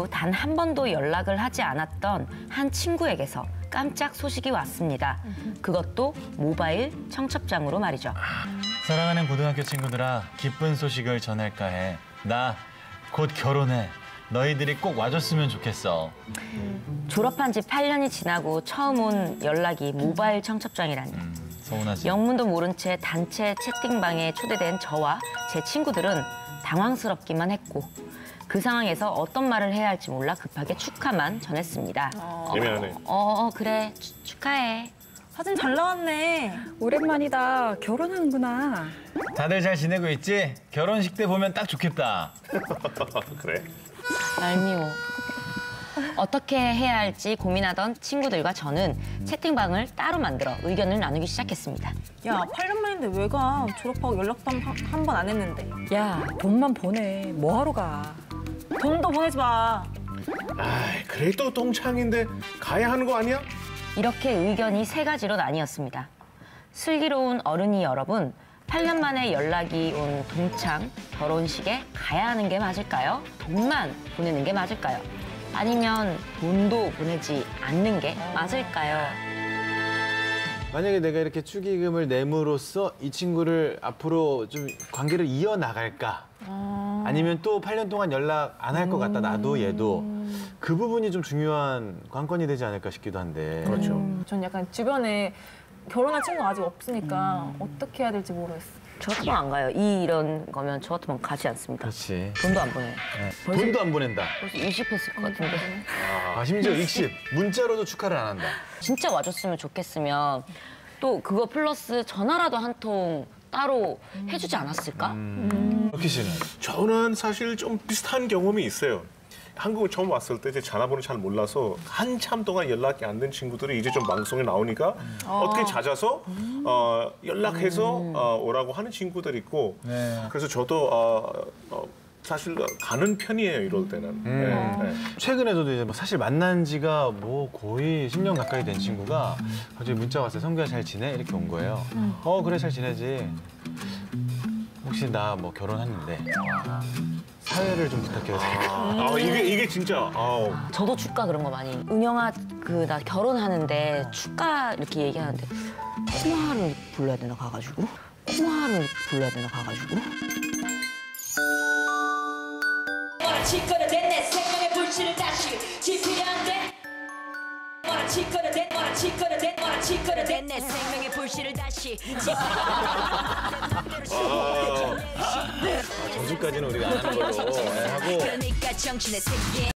단 한 번도 연락을 하지 않았던 한 친구에게서 깜짝 소식이 왔습니다. 그것도 모바일 청첩장으로 말이죠. 사랑하는 고등학교 친구들아, 기쁜 소식을 전할까 해. 나 곧 결혼해. 너희들이 꼭 와줬으면 좋겠어. 졸업한 지 8년이 지나고 처음 온 연락이 모바일 청첩장이라니. 서운하지. 영문도 모른 채 단체 채팅방에 초대된 저와 제 친구들은 당황스럽기만 했고 그 상황에서 어떤 말을 해야 할지 몰라 급하게 축하만 전했습니다. 예민하네. 그래. 축하해. 사진 잘 나왔네. 오랜만이다. 결혼하는구나. 다들 잘 지내고 있지? 결혼식 때 보면 딱 좋겠다. 그래. 얄미워. 어떻게 해야 할지 고민하던 친구들과 저는 채팅방을 따로 만들어 의견을 나누기 시작했습니다. 야, 8년 만인데 왜 가? 졸업하고 연락도 한 번 안 했는데. 야, 돈만 보내. 뭐하러 가? 돈도 보내지 마. 아이, 그래도 동창인데 가야 하는 거 아니야? 이렇게 의견이 세 가지로 나뉘었습니다. 슬기로운 어른이 여러분, 8년 만에 연락이 온 동창 결혼식에 가야 하는 게 맞을까요? 돈만 보내는 게 맞을까요? 아니면 돈도 보내지 않는 게 맞을까요? 만약에 내가 이렇게 축의금을 내므로써 이 친구를 앞으로 좀 관계를 이어나갈까? 아니면 또 8년 동안 연락 안 할 것 같다, 나도 얘도. 그 부분이 좀 중요한 관건이 되지 않을까 싶기도 한데. 그렇죠. 전 약간 주변에 결혼한 친구가 아직 없으니까 어떻게 해야 될지 모르겠어. 저 같으면 안 가요. 이런 거면 저 같으면 가지 않습니다. 그렇지. 돈도 안 보내요. 네. 돈도 안 보낸다. 벌써 20 했을 것 같은데. 아, 심지어 익십. 문자로도 축하를 안 한다. 진짜 와줬으면 좋겠으면 또 그거 플러스 전화라도 한 통 따로 해주지 않았을까? 럭키 씨는? 저는 사실 좀 비슷한 경험이 있어요. 한국에 처음 왔을 때 제 전화번호 잘 몰라서 한참 동안 연락이 안 된 친구들이 이제 좀 방송에 나오니까 어떻게 찾아서 연락해서 오라고 하는 친구들 있고 네. 그래서 저도 사실 가는 편이에요, 이럴 때는. 네. 최근에도 이제 뭐 사실 만난 지가 뭐 거의 10년 가까이 된 친구가 갑자기 문자 왔어요. 성규야 잘 지내? 이렇게 온 거예요. 그래 잘 지내지. 혹시 나 뭐 결혼했는데 사회를 좀 부탁해도 될까? 이게 진짜. 저도 축가 그런 거 많이. 은영아, 나 결혼하는데 축가 이렇게 얘기하는데 코마를 불러야 되나 가가지고? 코마를 불러야 되나 가가지고? 짓거려댄 내 생명의 불씨를 다시 지피려는데 짓거려댄 내 생명의 불씨를 다시 저주까지는 우리가 안 하는 걸로 하고. 그러니까 정신의 세계